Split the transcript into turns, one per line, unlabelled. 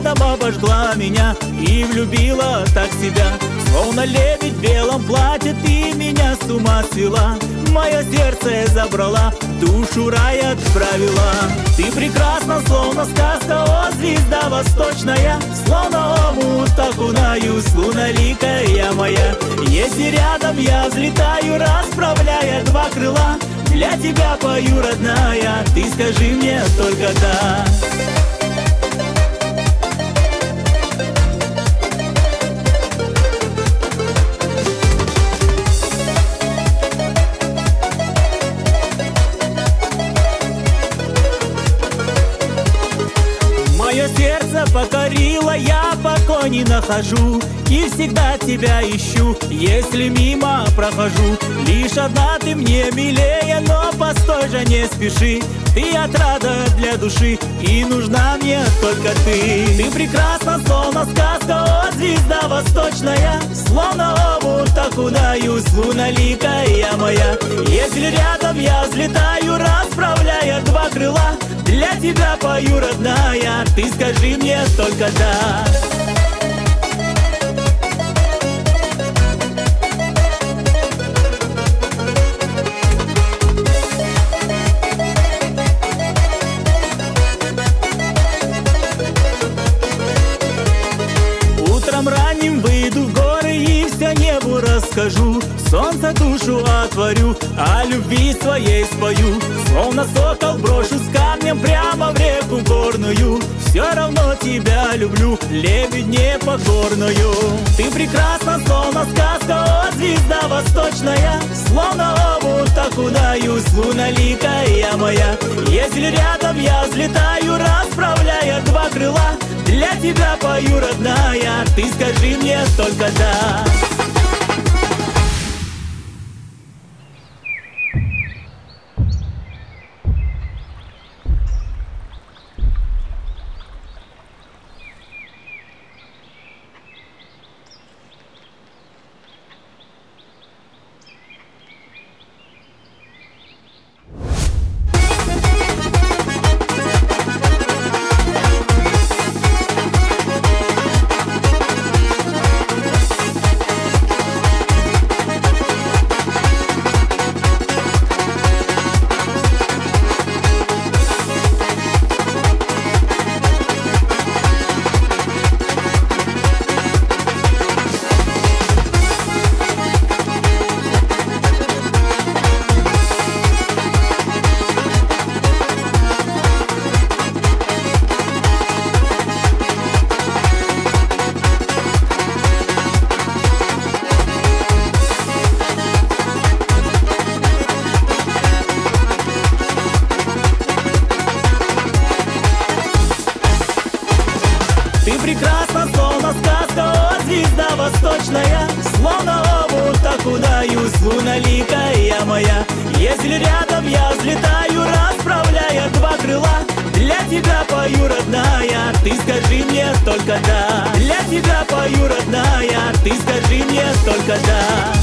взглядом обожгла меня и влюбила так себя. Словно лебедь в белом платье ты меня с ума свела. Мое сердце забрала, душу рай отправила. Ты прекрасна, словно сказка, о, звезда восточная. Словно омут окунаюсь, луналикая моя. Если рядом я взлетаю, расправляя два крыла. Для тебя пою, родная, ты скажи мне только да. Мое сердце покорило, я покой не нахожу и всегда тебя ищу, если мимо прохожу. Лишь одна ты мне милее, но постой же, не спеши. Ты отрада для души, и нужна мне только ты. Ты прекрасна, словно сказка, о, звезда восточная. Словно омут окунаюсь, луналикая моя. Если рядом я взлетаю, расправляя два крыла. Для тебя пою, родная, ты скажи мне только да. Утром ранним выйду в горы и все небу расскажу. Солнце душу отворю, о любви своей спою. Словно сокол брошу с камнем прямо в реку горную. Все равно тебя люблю, лебедь непокорную. Ты прекрасна, словно сказка, о, звезда восточная. Словно омут окунаюсь, луналикая моя. Если рядом я взлетаю, расправляя два крыла. Для тебя пою, родная, ты скажи мне только да. Ты прекрасна, словно сказка, о, звезда восточная. Словно омут окунаюсь, луналикая моя. Если рядом я взлетаю, расправляя два крыла. Для тебя пою, родная, ты скажи мне только да. Для тебя пою, родная, ты скажи мне только да.